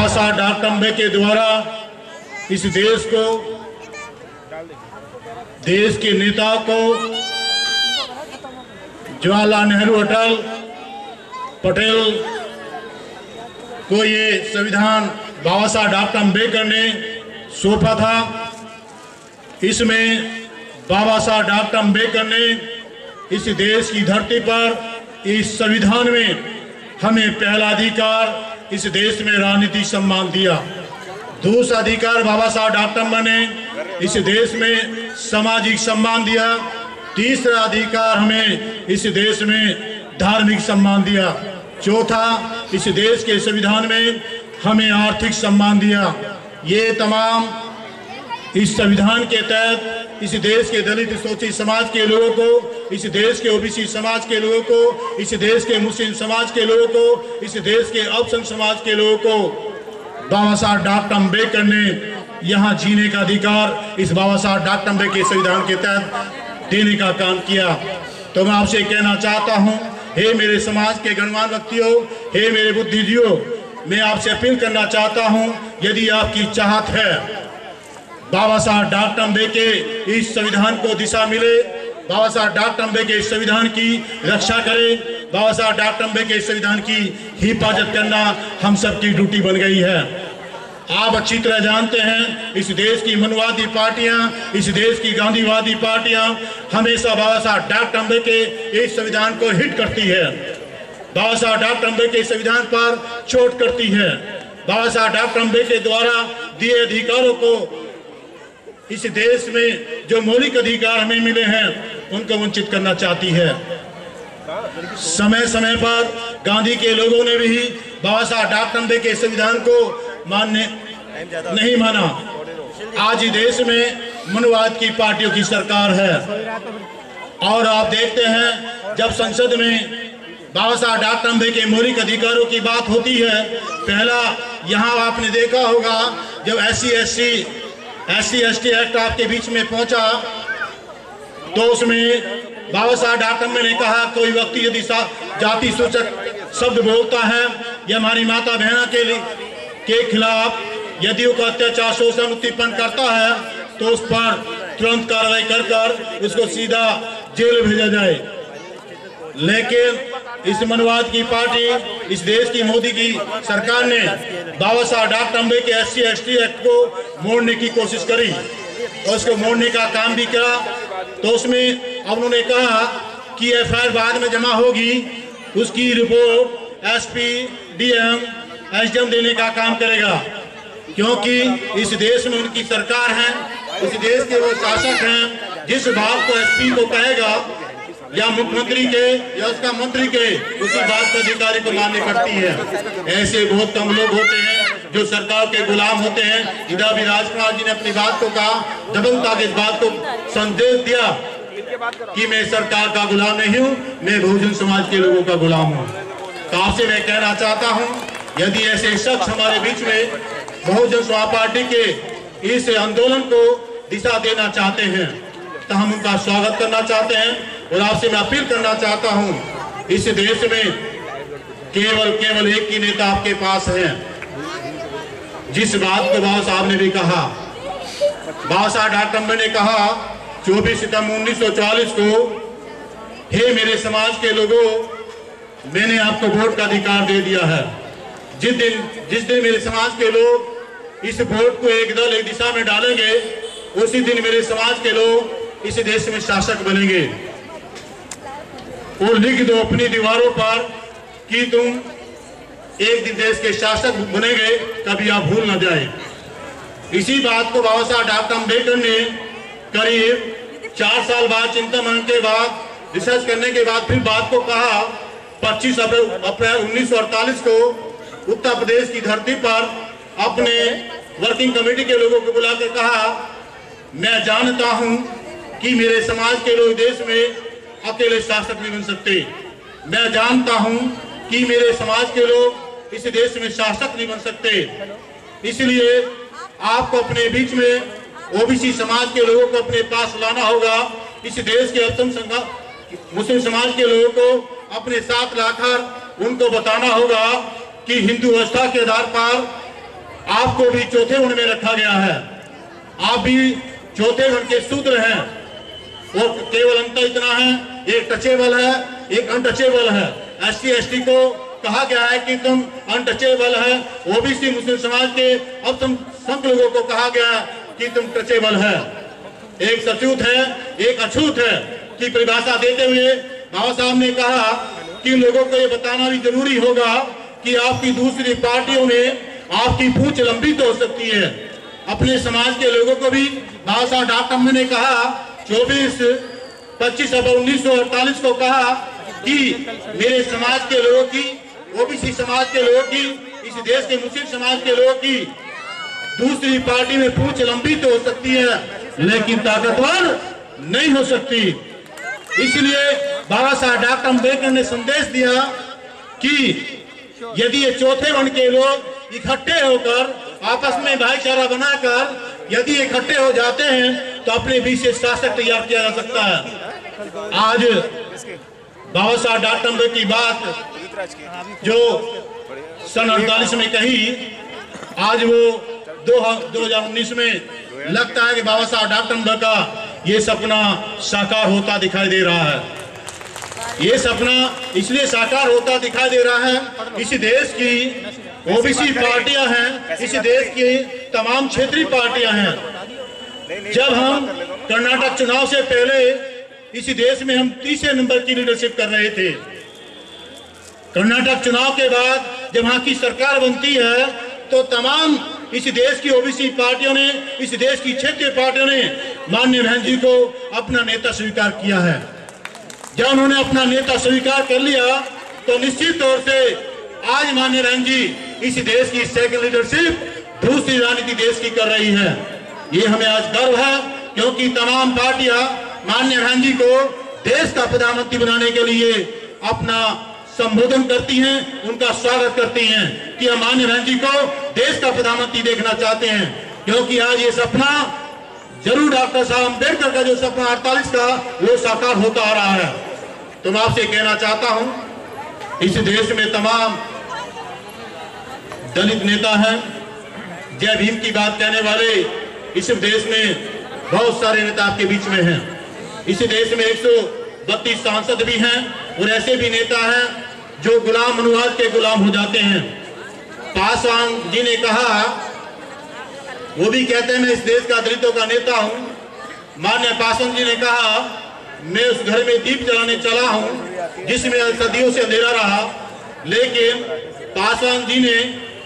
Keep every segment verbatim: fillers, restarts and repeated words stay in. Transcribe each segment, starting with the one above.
साहब डॉक्टर अम्बेडकर द्वारा इस देश को, देश के नेता को, जवाहरलाल नेहरू, अटल पटेल को ये संविधान बाबा साहब डॉक्टर अम्बेडकर ने सौंपा था। इसमें बाबा साहब डॉक्टर अम्बेडकर ने इस देश की धरती पर इस संविधान में हमें पहला अधिकार इस देश में राजनीतिक सम्मान दिया। दूसरा अधिकार बाबा साहब डॉक्टर अम्बेडकर ने इस देश में सामाजिक सम्मान दिया। तीसरा अधिकार हमें इस देश में धार्मिक सम्मान दिया। चौथा, इस देश के संविधान में हमें आर्थिक सम्मान दिया। ये तमाम इस संविधान के तहत इस देश के दलित शोषित समाज के लोगों को, इस देश के ओबीसी समाज के लोगों को, इस देश के मुस्लिम समाज के लोगों को, इस देश के अल्पसंख्यक समाज के लोगों को बाबा साहब डॉक्टर अम्बेडकर ने यहाँ जीने का अधिकार इस बाबा साहब डॉक्टर अम्बेडकर के संविधान के तहत देने का काम किया। तो मैं आपसे कहना चाहता हूँ, हे मेरे समाज के गणमान्य व्यक्तियों, हे मेरे बुद्धिजीवियों, मैं आपसे अपील करना चाहता हूँ, यदि आपकी चाहत है बाबा साहब डॉक्टर अम्बेडकर के इस संविधान को दिशा मिले, बाबा साहब डॉक्टर अम्बेडकर के इस संविधान की रक्षा करें, बाबा साहब डॉक्टर अम्बेडकर के इस संविधान की हिफाजत करना हम सबकी ड्यूटी बन गई है। आप अच्छी तरह जानते हैं, इस देश की मनवादी पार्टियां, इस देश की गांधीवादी पार्टियां हमेशा बाबा साहब डॉक्टर अम्बेडकर के इस संविधान को हिट करती है, बाबा साहब डॉक्टर अम्बेडकर के संविधान पर चोट करती है, बाबा साहब डॉक्टर अम्बेडकर के द्वारा दिए अधिकारों को, इस देश में जो मौलिक अधिकार हमें मिले हैं उनको वंचित करना चाहती है। समय समय पर गांधी के लोगों ने भी बाबा साहब डॉक्टर अम्बेडकर के संविधान को मानने नहीं माना। आज देश में मनवाद की पार्टियों की सरकार है और आप देखते हैं, जब संसद में बाबा साहब डॉक्टर अम्बेडकर के मौलिक अधिकारों की बात होती है, पहला यहाँ आपने देखा होगा जब S C S C S C S T act आपके बीच में पहुंचा तो उसमें बाबा साहब डॉक्टर अम्बेडकर ने कहा, कोई व्यक्ति यदि जाति सूचक शब्द बोलता है या हमारी माता बहना के लिए के खिलाफ यदि वो अत्याचार शोषण उत्पन्न करता है तो उस पर तुरंत कार्रवाई कर कर उसको सीधा जेल भेजा जाए। लेकिन इस मनवाद की पार्टी, इस देश की मोदी की सरकार ने बाबा साहब डॉक्टर अम्बेडकर के S C S T act को मोड़ने की कोशिश करी और उसको मोड़ने का काम भी करा। तो उसमें अब उन्होंने कहा कि एफ आई आर बाद में जमा होगी, उसकी report S P, D M, S D M देने का काम करेगा, क्योंकि इस देश में उनकी सरकार है, इस देश के वो शासक हैं। जिस बात को एस पी को कहेगा या मुख्यमंत्री के या उसका मंत्री के, उसी बात को अधिकारी को माननी पड़ती है। ऐसे बहुत कम लोग होते हैं जो सरकार के गुलाम होते हैं। इधर भी राजकुमार जी ने अपनी बात को कहा, दबंगता के इस बात को संदेश दिया कि मैं सरकार का गुलाम नहीं हूँ, मैं बहुजन समाज के लोगों का गुलाम हूँ। तो आपसे मैं कहना चाहता हूँ, यदि ऐसे शख्स हमारे बीच में बहुजन समाज पार्टी के इस आंदोलन को दिशा देना चाहते हैं तो हम उनका स्वागत करना चाहते हैं। और आपसे मैं अपील करना चाहता हूं, इस देश में केवल केवल एक ही नेता आपके पास है, जिस बात को बाबा साहब ने भी कहा। बाबा साहब डॉक्टर अम्बेडकर ने कहा चौबीस सितंबर उन्नीस सौ चालीस को, हे मेरे समाज के लोगों, मैंने आपको वोट का अधिकार दे दिया है। जिस दिन जिस दिन मेरे समाज के लोग इस वोट को एक दल एक दिशा में डालेंगे, उसी दिन मेरे समाज के लोग इस देश में शासक बनेंगे। और लिख दो अपनी दीवारों पर कि तुम एक दिन देश के शासक बनेंगे, कभी आप भूल न जाए। इसी बात को बाबा साहब डॉक्टर अम्बेडकर ने करीब चार साल बाद चिंतन मनन के बाद, रिसर्च करने के बाद फिर बात को कहा। पच्चीस अप्रैल उन्नीस सौ अड़तालीस को उत्तर प्रदेश की धरती पर अपने वर्किंग कमेटी के लोगों को बुलाकर कहा, मैं जानता हूं कि मेरे समाज के लोग देश में अकेले शासक नहीं बन सकते। मैं जानता हूं कि मेरे समाज के लोग इस देश में शासक नहीं बन सकते। इसलिए आपको अपने बीच में ओबीसी समाज के लोगों को अपने पास लाना होगा। इस देश के अल्पसंख्यक मुस्लिम समाज के लोगों को अपने साथ लाकर उनको बताना होगा कि हिंदू व्यवस्था के आधार पर आपको भी चौथे गुण में रखा गया है। आप भी चौथे गुण के सूत्र हैं। वो केवल अंतर इतना है, एक टचेबल है, एक अनटचेबल है। एस सी एस टी को कहा गया है कि तुम अनटचेबल है। ओबीसी मुस्लिम समाज के अल्पसंख्यक लोगों को कहा गया कि तुम टचेबल है। एक सचूत है, एक अछूत है की परिभाषा देते हुए बाबा साहब ने कहा कि लोगों को ये बताना भी जरूरी होगा कि आपकी दूसरी पार्टियों में आपकी पूंछ लंबी तो हो सकती है। अपने समाज के लोगों को भी बाबा साहब डॉक्टर अम्बेडकर ने कहा चौबीस पच्चीस अप्रैल उन्नीस सौ अड़तालीस को कहा कि मेरे समाज के लोगों की, ओबीसी समाज के लोगों की, इस देश के मुस्लिम समाज के लोगों की दूसरी पार्टी में पूंछ लंबी तो हो सकती है लेकिन ताकतवर नहीं हो सकती। इसलिए बाबा साहब डॉक्टर अम्बेडकर ने संदेश दिया कि यदि ये चौथे वर्ण के लोग इकट्ठे होकर आपस में भाईचारा बनाकर यदि इकट्ठे हो जाते हैं तो अपने बीच से शासक तैयार किया जा सकता है। आज बाबा साहब डॉक्टर अम्बेडकर की बात जो सन अड़तालीस में कही, आज वो दो हजार उन्नीस में लगता है कि बाबा साहब डॉक्टर अम्बेडकर का ये सपना साकार होता दिखाई दे रहा है। ये सपना इसलिए साकार होता दिखाई दे रहा है, इस देश की ओबीसी पार्टियां हैं, इस देश की तमाम क्षेत्रीय पार्टियां हैं। जब हम कर्नाटक चुनाव से पहले इस देश में हम तीसरे नंबर की लीडरशिप कर रहे थे। कर्नाटक चुनाव के बाद जब वहां की सरकार बनती है तो तमाम इस देश की ओबीसी पार्टियों ने, इस देश की क्षेत्रीय पार्टियों ने माननीय बहन जी को अपना नेता स्वीकार किया है। जब उन्होंने अपना नेता स्वीकार कर लिया तो निश्चित तौर से आज माननीय बहन जी इस देश की सेकंड लीडरशिप दूसरी राजनीति देश की कर रही है। ये हमें आज गर्व है क्योंकि तमाम पार्टियां माननीय बहन जी को देश का प्रधानमंत्री बनाने के लिए अपना संबोधन करती हैं, उनका स्वागत करती हैं कि हम माननीय बहन जी को देश का प्रधानमंत्री देखना चाहते हैं। क्योंकि आज ये सपना जरूर डॉक्टर साहब अम्बेडकर का जो सपना अड़तालीस का वो साकार होता आ रहा है। तो मैं आपसे कहना चाहता हूं इस देश में तमाम दलित नेता हैं, जय भीम की बात कहने वाले इस देश में बहुत सारे नेता आपके बीच में हैं। इस देश में एक सौ बत्तीस सांसद भी हैं और ऐसे भी नेता हैं जो गुलाम मनुवाद के गुलाम हो जाते हैं। पासवान जी ने कहा, वो भी कहते हैं मैं इस देश का दलितों का नेता हूं। माननीय पासवान जी ने कहा मैं उस घर में दीप जलाने चला हूं जिसमें सदियों से अंधेरा रहा, लेकिन पासवान जी ने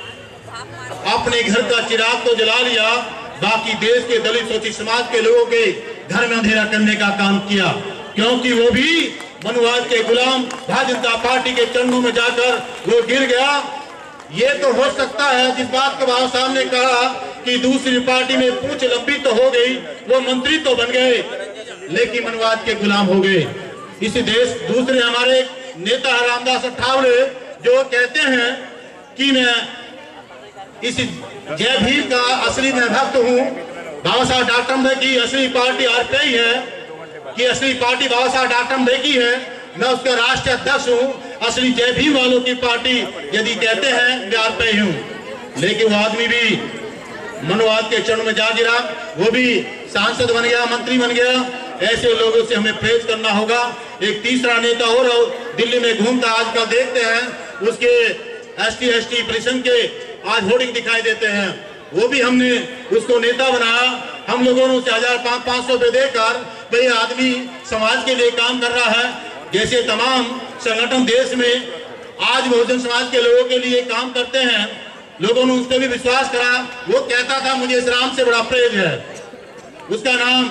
अपने घर का चिराग तो जला लिया, बाकी देश के दलित शोषित समाज के लोगों के घर में अंधेरा करने का काम किया। क्योंकि वो भी मनुवाद के गुलाम भारतीय जनता पार्टी के चरणों में जाकर वो गिर गया। ये तो हो सकता है जिस बात को बाबा साहब ने कहा कि दूसरी पार्टी में पूंछ लंबी तो हो गई, वो मंत्री तो बन गए लेकिन मनुवाद के गुलाम हो गए। इस देश दूसरे हमारे नेता रामदास अठावले जो कहते हैं कि मैं इस जय भीम का असली मैं भक्त हूँ। बाबा साहब डॉक्टर अम्बेडकर की असली पार्टी आरपीआई है कि असली पार्टी बाबा साहब डॉक्टर अम्बेडकर की है, मैं उसका राष्ट्रीय अध्यक्ष हूँ। असली जय भीम वालों की पार्टी यदि कहते हैं मैं आरपीआई हूँ, लेकिन वो आदमी भी मनुवाद के चरणों में जा गिरा, वो भी सांसद बन गया, मंत्री बन गया। ऐसे लोगों से हमें प्रेज करना होगा। एक तीसरा नेता और दिल्ली में घूमता आजकल देखते हैं, उसके एस टी एस टी परिषद के आज होर्डिंग दिखाई देते हैं, वो भी हमने उसको नेता बनाया। हम लोगों ने उसे हजार पाँच पाँच सौ रुपए देकर भाई आदमी समाज के लिए काम कर रहा है। जैसे तमाम संगठन देश में आज बहुजन समाज के लोगों के लिए काम करते हैं, लोगों ने उस पर भी विश्वास करा। वो कहता था मुझे इस राम से बड़ा प्रेम है, उसका नाम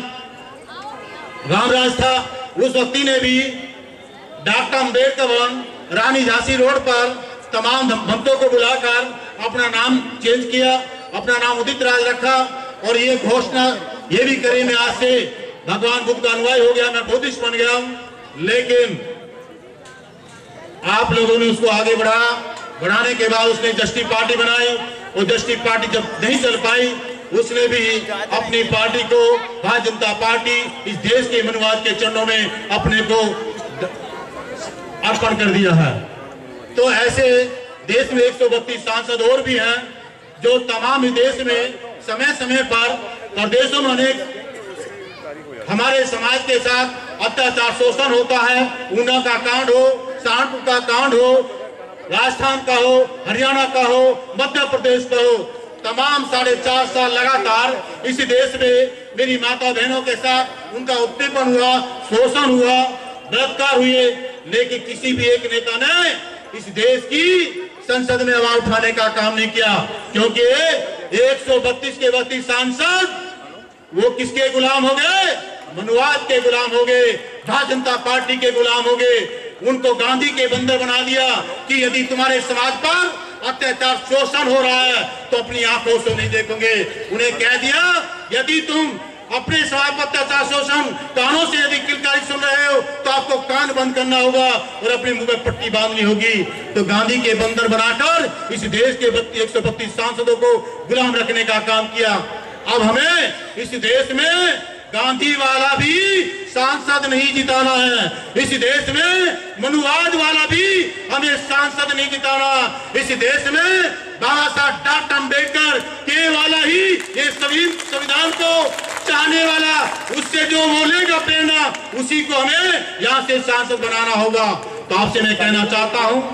रामराज था। उस व्यक्ति ने भी डॉक्टर अम्बेडकर भवन रानी झांसी रोड पर तमाम भक्तों को बुलाकर अपना नाम चेंज किया, अपना नाम उदित राज रखा और ये घोषणा ये भी करी मैं आज से भगवान बुद्ध का अनुयायी हो गया, मैं बुद्धिस्ट बन गया हूं। लेकिन आप लोगों ने उसको आगे बढ़ा, बढ़ाने के बाद उसने जस्टिस पार्टी बनाई और जस्टिस पार्टी जब नहीं चल पाई, उसने भी अपनी पार्टी को भारतीय जनता पार्टी इस देश के मनुवाद के चरणों में अपने को अर्पण कर दिया है। तो ऐसे देश में एक सौ बत्तीस सांसद और भी हैं जो तमाम देश में समय समय पर प्रदेशों में अनेक हमारे समाज के साथ अत्याचार शोषण होता है, ऊना का कांड हो, सहारनपुर का कांड हो, राजस्थान का हो, हरियाणा का हो, मध्य प्रदेश का हो, तमाम साढ़े चार साल लगातार इस देश में मेरी माता बहनों के साथ उनका उत्पीड़न हुआ, शोषण हुआ, बलात्कार हुए, लेकिन किसी भी एक नेता ने इस देश की संसद में आवाज उठाने का काम नहीं किया, क्योंकि एक सौ बत्तीस के बत्तीस सांसद वो किसके गुलाम हो गए? मनुवाद के गुलाम हो गए, भारतीय जनता पार्टी के गुलाम हो गए। उनको गांधी के बंदर बना दिया कि यदि तुम्हारे समाज पर अत्याचार शोषण हो रहा है तो अपनी आंखों से नहीं देखोगे। उन्हें कह दिया यदि तुम अपने समाज पर अत्याचार शोषण कानों से यदि किलकारी सुन रहे हो तो आपको कान बंद करना होगा और अपने मुंह में पट्टी बांधनी होगी। तो गांधी के बंदर बनाकर इस देश के एक सौ बत्तीस सांसदों को गुलाम रखने का काम किया। अब हमें इस देश में गांधी वाला भी सांसद नहीं जिताना है, इस देश में मनुवाद वाला भी हमें सांसद नहीं जिताना। इस देश में बाबा साहब डॉक्टर अम्बेडकर के वाला ही ये सभी संविधान को चाहने वाला, उससे जो बोलेगा प्रेरणा उसी को हमें यहाँ से सांसद बनाना होगा। तो आपसे मैं कहना चाहता हूँ,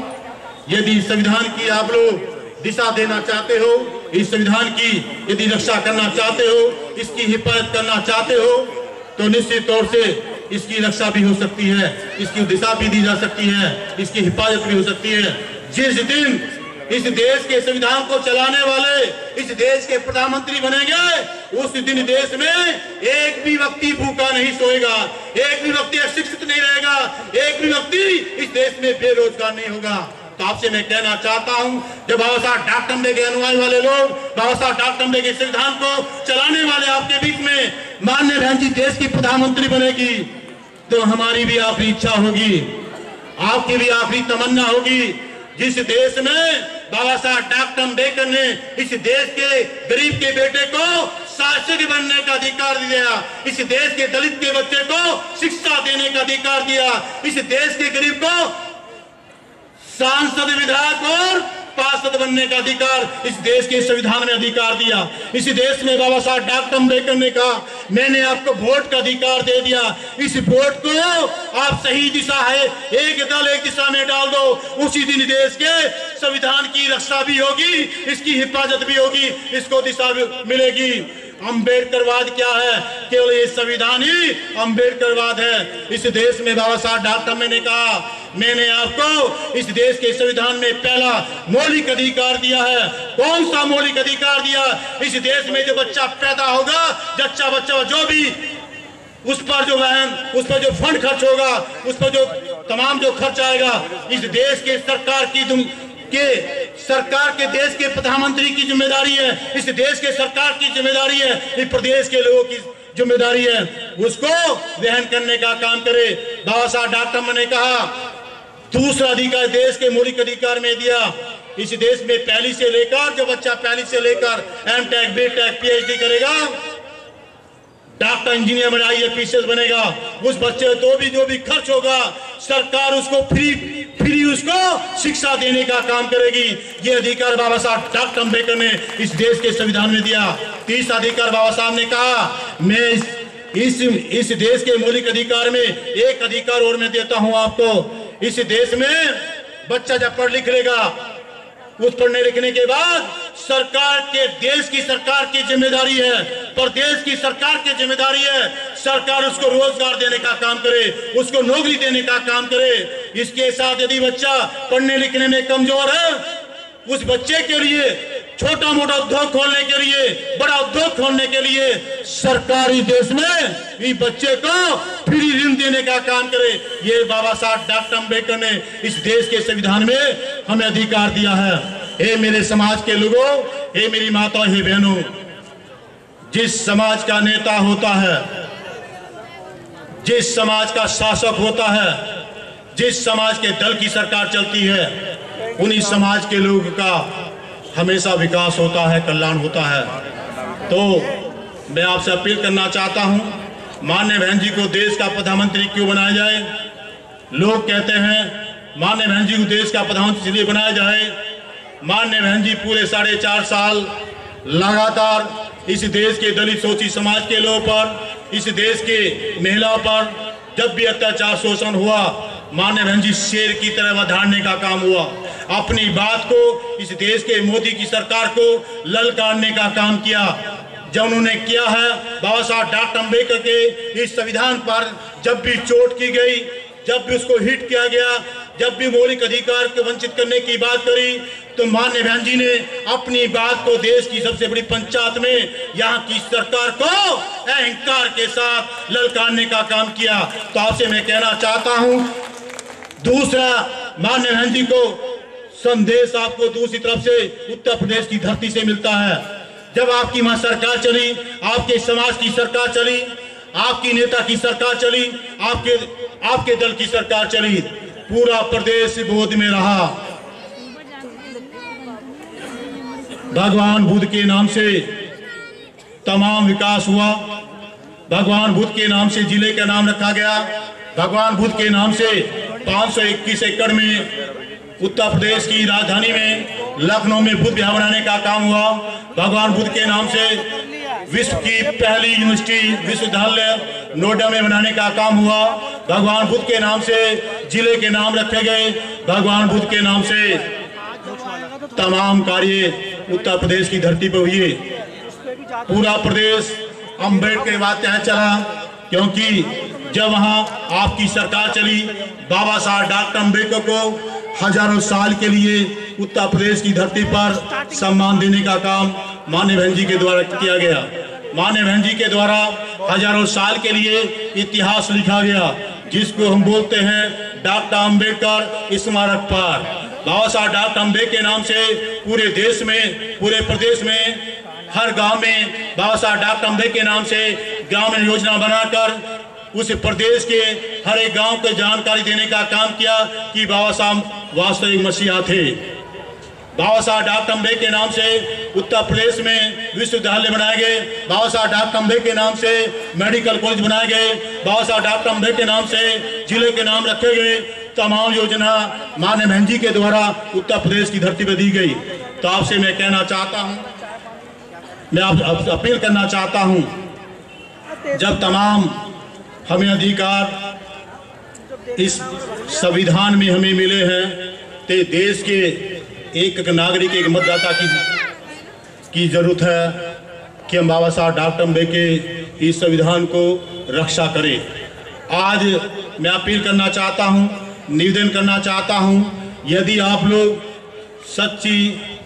यदि संविधान की आप लोग दिशा देना चाहते हो, इस संविधान की यदि रक्षा करना चाहते हो, इसकी हिफाजत करना चाहते हो, तो निश्चित तौर से इसकी रक्षा भी हो सकती है, इसकी दिशा भी दी जा सकती है, इसकी हिफाजत भी हो सकती है। जिस दिन इस देश के संविधान को चलाने वाले इस देश के प्रधानमंत्री बनेंगे, उस दिन देश में एक भी व्यक्ति भूखा नहीं सोएगा, एक भी व्यक्ति अशिक्षित नहीं रहेगा, एक भी व्यक्ति इस देश में बेरोजगार नहीं होगा। तो आपसे मैं कहना चाहता हूं, जब बाबा साहब डॉक्टर अम्बेडकर के अनुयायी वाले लोग, बाबा साहब डॉक्टर अम्बेडकर के संविधान को चलाने वाले आपके बीच में माननीय बहन जी देश की प्रधानमंत्री बनेगी, तो हमारी भी आखिरी इच्छा होगी, आपकी भी आखिरी तमन्ना होगी। जिस देश में बाबा साहब डॉक्टर अम्बेडकर ने इस देश के गरीब के बेटे को शासक बनने का अधिकार दिया, इस देश के दलित के बच्चे को शिक्षा देने का अधिकार दिया, इस देश के गरीब को सांसद, विधायक और पार्षद बनने का अधिकार इस देश के संविधान में अधिकार दिया। इस देश में बाबा साहब डॉक्टर अम्बेडकर ने कहा, मैंने आपको वोट का अधिकार दे दिया, इस वोट को आप सही दिशा है, एक दल एक दिशा में डाल दो, उसी दिन देश के संविधान की रक्षा भी होगी, इसकी हिफाजत भी होगी, इसको दिशा मिलेगी। अम्बेडकरवाद क्या है? केवल ये संविधान ही अम्बेडकरवाद है। इस देश में बाबा साहब डॉक्टर ने कहा, मैंने आपको इस देश के संविधान में पहला मौलिक अधिकार दिया है। कौन सा मौलिक अधिकार दिया? इस देश में जो बच्चा पैदा होगा, जच्चा बच्चा जो भी उस पर जो वहन, उस पर जो फंड खर्च होगा, उस पर जो तमाम जो खर्च आएगा, इस देश के सरकार की के सरकार के देश के प्रधानमंत्री की जिम्मेदारी है, इस देश के सरकार की जिम्मेदारी है, इस प्रदेश के लोगों की जिम्मेदारी है, उसको वहन करने का काम करे। बाबा साहब डॉक्टर ने कहा, दूसरा अधिकार देश के मौलिक अधिकार में दिया, इस देश में पहली से लेकर जो बच्चा पहली से लेकर M Tech, B Tech, PhD करेगा, डॉक्टर, इंजीनियर बने, आई ए पी एस बनेगा, उस बच्चे तो भी जो भी खर्च होगा सरकार उसको फ्री फ्री उसको शिक्षा देने का काम करेगी। ये अधिकार बाबा साहब डॉक्टर अम्बेडकर ने इस देश के संविधान में दिया। तीसरा अधिकार बाबा साहब ने कहा, मैं इस इस, इस देश के मौलिक अधिकार में एक अधिकार और मैं देता हूं आपको। इस देश में बच्चा जब पढ़ लिख लेगा, उस पढ़ने लिखने के बाद सरकार के देश की सरकार की जिम्मेदारी है, प्रदेश की सरकार की जिम्मेदारी है, सरकार उसको रोजगार देने का काम करे, उसको नौकरी देने का काम करे। इसके साथ यदि बच्चा पढ़ने लिखने में कमजोर है, उस बच्चे के लिए छोटा मोटा उद्योग खोलने के लिए, बड़ा उद्योग खोलने के लिए सरकार इस देश में इस बच्चे को फ्री ऋण देने का काम करे। ये बाबा साहब डॉक्टर अम्बेडकर ने इस देश के संविधान में हमें अधिकार दिया है। हे मेरे समाज के लोगों, हे मेरी माता, हे बहनों, जिस समाज का नेता होता है, जिस समाज का शासक होता है, जिस समाज के दल की सरकार चलती है, उन्हीं समाज के लोगों का हमेशा विकास होता है, कल्याण होता है। तो मैं आपसे अपील करना चाहता हूं, माननीय बहन जी को देश का प्रधानमंत्री क्यों बनाया जाए? लोग कहते हैं माननीय बहन जी को देश का प्रधानमंत्री इसलिए बनाया जाए माननीय बहन जी पूरे साढ़े चार साल लगातार इस देश के दलित शोषित समाज के लोगों पर, इस देश के महिलाओं पर जब भी अत्याचार शोषण हुआ, माननीय बहन जी शेर की तरह वधारने का काम हुआ। अपनी बात को इस देश के मोदी की सरकार को ललकारने का काम किया। जब उन्होंने किया है, बाबा साहब डॉक्टर अम्बेडकर के इस संविधान पर जब भी चोट की गई, जब भी उसको हिट किया गया, जब भी मौलिक अधिकार को वंचित करने की बात करी, तो माननीय बहन जी ने अपनी बात को देश की सबसे बड़ी पंचायत में यहाँ की सरकार को अहंकार के साथ ललकारने का काम किया। तो आपसे मैं कहना चाहता हूँ, दूसरा माननीय बहन जी को संदेश आपको दूसरी तरफ से उत्तर प्रदेश की धरती से मिलता है। जब आपकी वहां सरकार चली, आपके समाज की सरकार चली, आपकी नेता की सरकार चली, आपके आपके दल की सरकार चली, पूरा प्रदेश बोध में रहा। भगवान बुद्ध के नाम से तमाम विकास हुआ, भगवान बुद्ध के नाम से जिले का नाम रखा गया, भगवान बुद्ध के नाम से पाँच सौ इक्कीस एकड़ में उत्तर प्रदेश की राजधानी में लखनऊ में बुद्ध विहार बनाने का काम हुआ। भगवान बुद्ध के नाम से विश्व की पहली यूनिवर्सिटी विश्वविद्यालय नोएडा में बनाने का काम हुआ। भगवान बुद्ध के नाम से जिले के नाम रखे गए। भगवान बुद्ध के नाम से तमाम कार्य उत्तर प्रदेश की धरती पर हुए। पूरा प्रदेश अम्बेडकर के बाद तहत चला, क्योंकि जब वहां आपकी सरकार चली, बाबा साहब डॉक्टर अम्बेडकर को हजारों साल के लिए उत्तर प्रदेश की धरती पर सम्मान देने का काम माननीय बहन जी के द्वारा किया गया। माननीय बहन जी के द्वारा हजारों साल के लिए इतिहास लिखा गया, जिसको हम बोलते हैं डॉक्टर अम्बेडकर स्मारक पार्क। बाबा साहब डॉक्टर अम्बेडकर के नाम से पूरे देश में, पूरे प्रदेश में, हर गांव में बाबा साहब डॉक्टर अम्बेडकर के नाम से ग्रामीण योजना बनाकर उस प्रदेश के हर एक गांव को जानकारी देने का काम किया कि बाबा साहब वास्तविक मसीहा थे। बाबा साहब डॉक्टर अम्बेडकर के नाम से उत्तर प्रदेश में विश्वविद्यालय बनाए गए। बाबा साहब डॉक्टर अम्बेडकर के नाम से मेडिकल कॉलेज बनाए गए। बाबा साहब डॉक्टर अम्बेडकर के नाम से जिले के नाम रखे गए। तमाम योजना माननीय बहन जी के द्वारा उत्तर प्रदेश की धरती पर दी गई। तो आपसे मैं कहना चाहता हूँ, मैं आप अपील करना चाहता हूँ, जब तमाम हमें अधिकार इस संविधान में हमें मिले हैं, तो देश के एक एक नागरिक, एक मतदाता की की जरूरत है कि हम बाबा साहब डॉक्टर अम्बेडकर के इस संविधान को रक्षा करें। आज मैं अपील करना चाहता हूं, निवेदन करना चाहता हूं, यदि आप लोग सच्ची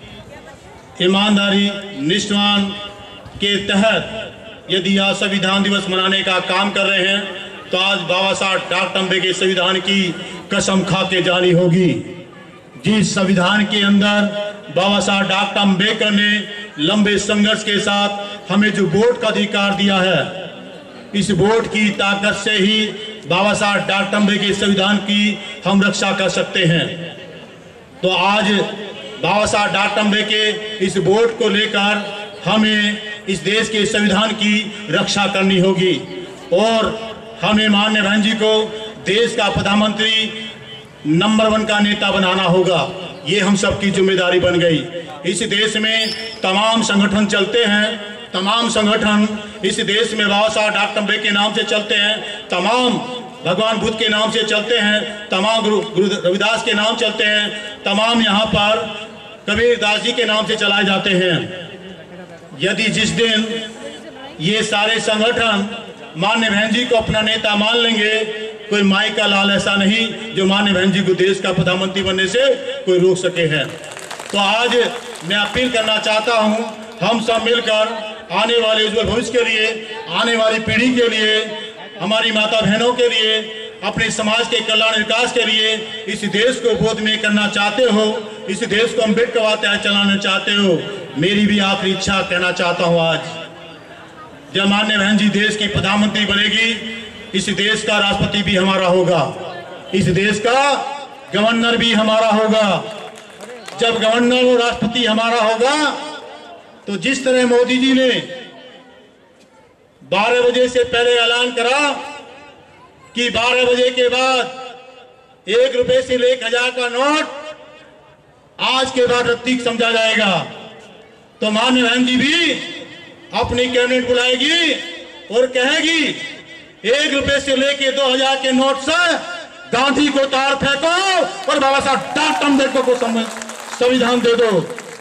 ईमानदारी निष्ठावान के तहत यदि आज संविधान दिवस मनाने का काम कर रहे हैं, तो आज बाबा साहब डॉक्टर अम्बेडकर के संविधान की कसम खा के जानी होगी। जिस संविधान के अंदर बाबा साहब डॉक्टर अम्बेडकर ने लंबे संघर्ष के साथ हमें जो वोट का अधिकार दिया है, इस वोट की ताकत से ही बाबा साहब डॉक्टर अम्बेडकर के संविधान की हम रक्षा कर सकते हैं। तो आज बाबा साहब डॉक्टर अम्बेडकर इस वोट को लेकर हमें इस देश के संविधान की रक्षा करनी होगी और हमें माननीय बहन जी को देश का प्रधानमंत्री नंबर वन का नेता बनाना होगा। ये हम सबकी जिम्मेदारी बन गई। इस देश में तमाम संगठन चलते हैं, तमाम संगठन इस देश में बाबा साहब डॉक्टर अम्बेडकर के नाम से चलते हैं, तमाम भगवान बुद्ध के नाम से चलते हैं, तमाम गुरु गुरु रविदास के नाम चलते हैं, तमाम यहाँ पर कबीरदास जी के नाम से चलाए जाते हैं। यदि जिस दिन ये सारे संगठन माननीय बहन जी को अपना नेता मान लेंगे, कोई माई का लाल ऐसा नहीं जो माननीय बहन जी को देश का प्रधानमंत्री बनने से कोई रोक सके है। तो आज मैं अपील करना चाहता हूं, हम सब मिलकर आने वाले उज्जवल भविष्य के लिए, आने वाली पीढ़ी के लिए, हमारी माता बहनों के लिए, अपने समाज के कल्याण विकास के लिए इस देश को बोध में करना चाहते हो, इस देश को अम्बेडकर वात्या चलाना चाहते हो, मेरी भी आखिरी इच्छा कहना चाहता हूं, आज जब माननीय बहन जी देश की प्रधानमंत्री बनेगी, इस देश का राष्ट्रपति भी हमारा होगा, इस देश का गवर्नर भी हमारा होगा। जब गवर्नर और राष्ट्रपति हमारा होगा, तो जिस तरह मोदी जी ने बारह बजे से पहले ऐलान करा कि बारह बजे के बाद एक रुपए से एक हजार का नोट आज के बाद रद्दी समझा जाएगा। तो माननीय बहन जी भी अपनी कैबिनेट बुलाएगी और कहेगी एक रुपए से लेके दो हजार के नोट से गांधी को तार फेंको और बाबा साहब डॉक्टर अम्बेडकर को संविधान दे दो।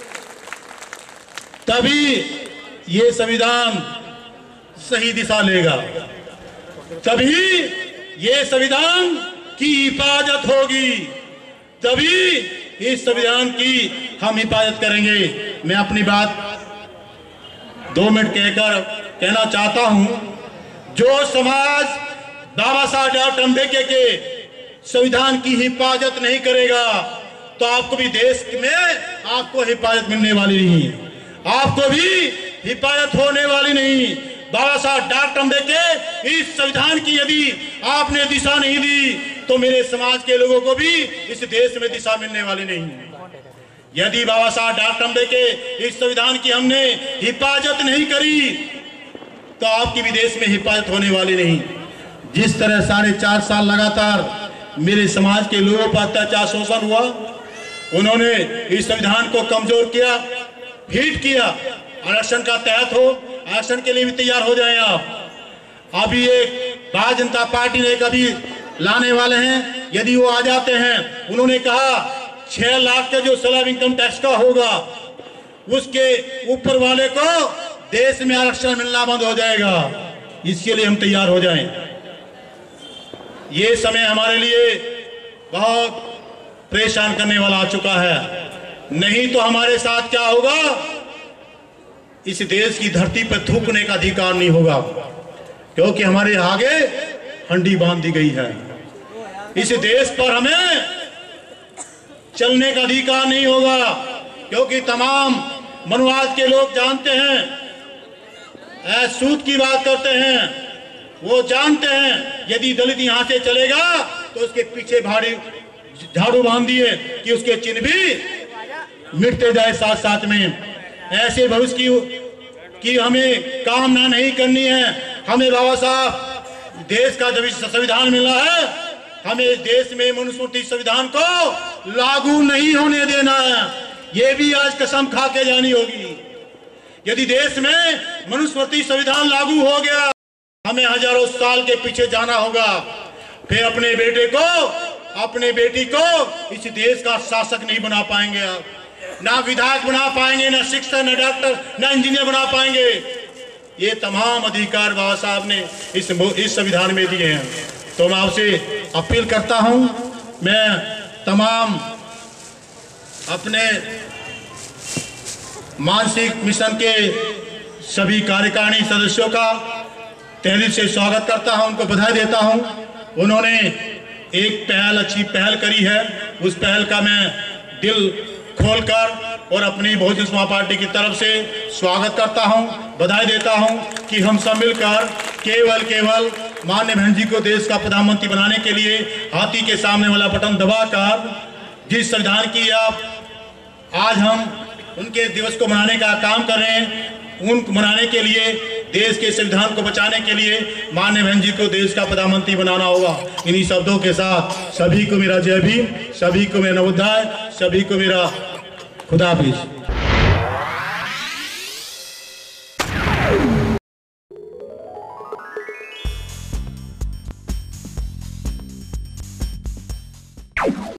तभी ये संविधान सही दिशा लेगा, तभी ये संविधान की हिफाजत होगी, तभी इस संविधान की हम हिफाजत करेंगे। मैं अपनी बात दो मिनट कहकर कहना चाहता हूं, जो समाज बाबा साहब डॉक्टर अम्बेडकर के संविधान की हिफाजत नहीं करेगा तो आपको भी देश में आपको हिफाजत मिलने वाली नहीं, आपको भी हिफाजत होने वाली नहीं। बाबा साहब डॉक्टर अम्बेडकर इस संविधान की यदि आपने दिशा नहीं दी तो मेरे समाज के लोगों को भी इस देश में दिशा मिलने वाली नहीं। यदि बाबा साहब डॉक्टर अम्बेडकर इस संविधान की हमने हिफाजत नहीं करी तो आपकी भी देश में हिफाजत होने वाली नहीं। जिस तरह साढ़े चार साल लगातार मेरे समाज के लोगों पर अत्याचार शोषण हुआ, उन्होंने इस संविधान को कमजोर किया, हिट किया। आरक्षण का तहत हो, आरक्षण के लिए भी तैयार हो जाए आप। अभी एक भारतीय जनता पार्टी ने कभी लाने वाले हैं, यदि वो आ जाते हैं, उन्होंने कहा छह लाख का जो स्लैब इनकम टैक्स का होगा उसके ऊपर वाले को देश में आरक्षण मिलना बंद हो जाएगा। इसके लिए हम तैयार हो जाएं। ये समय हमारे लिए बहुत परेशान करने वाला आ चुका है। नहीं तो हमारे साथ क्या होगा, इस देश की धरती पर थूकने का अधिकार नहीं होगा, क्योंकि हमारे आगे हंडी बांध दी गई है। इस देश पर हमें चलने का अधिकार नहीं होगा, क्योंकि तमाम मनुवाद के लोग जानते हैं, सूद की बात करते हैं, वो जानते हैं यदि दलित यहां से चलेगा तो उसके पीछे भारी झाड़ू बांध दिए कि उसके चिन्ह भी मिटते जाए साथ साथ में। ऐसे भविष्य की कि हमें कामना नहीं करनी है। हमें बाबा साहब देश का जब संविधान मिला है, हमें देश में मनुस्मृति संविधान को लागू नहीं होने देना है। ये भी आज कसम खा के जानी होगी। यदि देश में मनुस्मृति संविधान लागू हो गया, हमें हजारों साल के पीछे जाना होगा। फिर अपने बेटे को, अपने बेटी को इस देश का शासक नहीं बना पाएंगे आप, ना विधायक बना पाएंगे, ना शिक्षक, ना डॉक्टर, ना इंजीनियर बना पाएंगे। ये तमाम अधिकार बाबा साहब ने इस इस संविधान में दिए हैं। तो मैं आपसे अपील करता हूं, मैं तमाम अपने मानसिक मिशन के सभी कार्यकारिणी सदस्यों का तहे दिल से स्वागत करता हूं, उनको बधाई देता हूं। उन्होंने एक पहल, अच्छी पहल करी है, उस पहल का मैं दिल खोलकर और अपनी बहुजन समाज पार्टी की तरफ से स्वागत करता हूं, बधाई देता हूं कि हम सब मिलकर केवल केवल माननीय बहन जी को देश का प्रधानमंत्री बनाने के लिए हाथी के सामने वाला बटन दबाकर जिस संविधान की आप आज हम उनके दिवस को मनाने का काम कर रहे हैं, उन मनाने के लिए, देश के संविधान को बचाने के लिए माननीय बहन जी को देश का प्रधानमंत्री बनाना होगा। इन्हीं शब्दों के साथ सभी को मेरा जय भीम, सभी को मेरा नवोदय, सभी को मेरा खुदा हाफिज।